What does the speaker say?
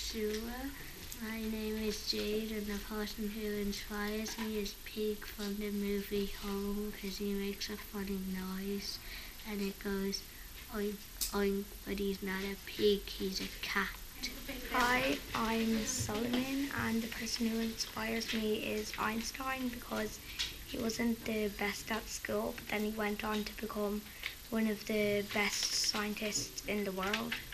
Sua. My name is Jade, and the person who inspires me is Pig from the movie Home, because he makes a funny noise and it goes oink oink, but he's not a pig, he's a cat. Hi, I'm Solomon, and the person who inspires me is Einstein because he wasn't the best at school, but then he went on to become one of the best scientists in the world.